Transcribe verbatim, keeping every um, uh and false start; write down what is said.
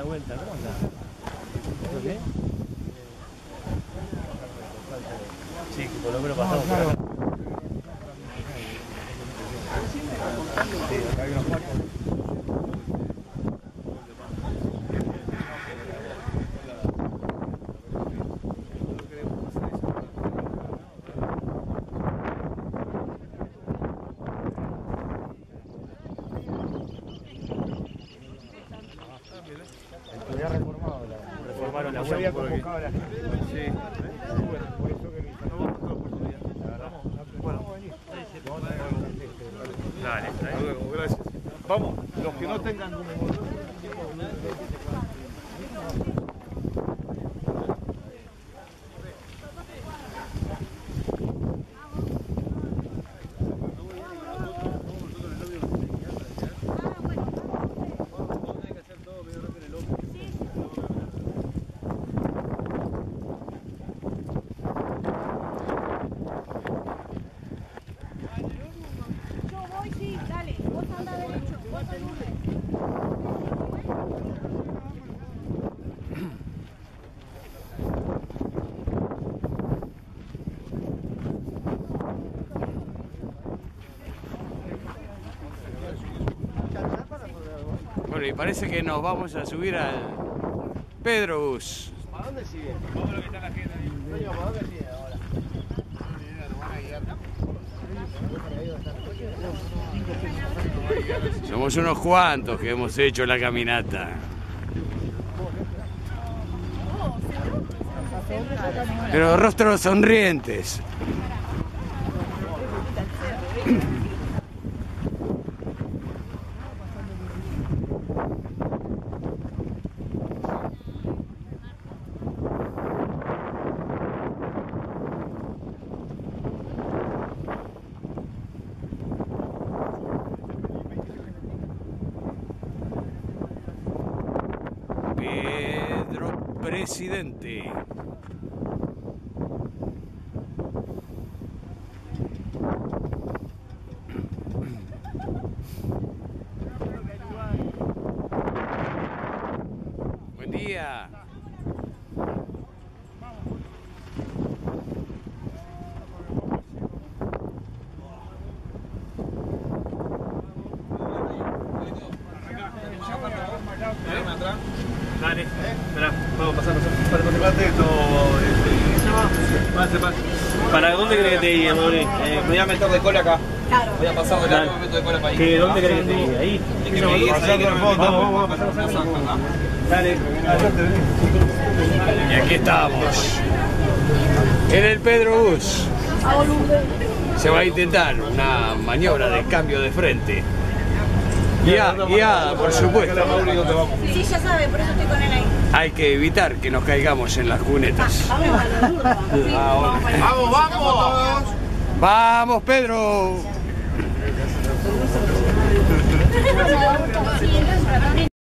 vuelta, ¿cómo andás? ¿Todo bien? Sí, que por lo menos pasamos por acá. Sí, acá hay unos cuantos. Había reformado la, Reformaron la no se había web. convocado a la gente. Sí. Bueno, por eso que No vamos a la oportunidad. Bueno, dale, Hasta dale. luego, gracias. Vamos, los que no tengan como... Bueno, y parece que nos vamos a subir al Pedro Bus. ¿Para dónde sigue? Vamos a lo que está la gente ahí. Coño, ¿para dónde sigue ahora? Somos unos cuantos que hemos hecho la caminata. Pero rostros sonrientes. Pedro Presidente. Buen día. Dale, esperá, vamos, pasar, pasar. Para, pasar. Fíjate esto, este... Pase, pase. ¿Para dónde querés que te guíe, Mauri? Eh, me voy a meter de cola acá. Claro. Voy a pasar de largo, me meto de cola para ahí. ¿Qué, ¿Dónde querés que te guíe? ¿Ahí? Y que me guíes ahí, que no me Vamos, vamos, vamos, pasar, pasar. acá. Dale. Y aquí estamos. En el Pedro Bus. Se va a intentar una maniobra de cambio de frente. Guiada, guiada, por supuesto. Sí, ya sabe, por eso estoy con él ahí. Hay que evitar que nos caigamos en las cunetas. Vamos a la durda. Sí, vamos para allá. ¡Vamos, vamos! ¡Vamos, Pedro!